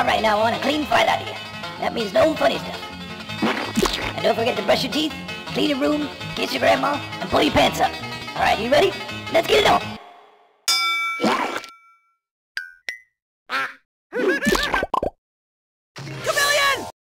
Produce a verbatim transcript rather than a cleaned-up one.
Alright, now I want a clean fight out of you. That means no funny stuff. And don't forget to brush your teeth, clean your room, kiss your grandma, and pull your pants up. Alright, you ready? Let's get it on!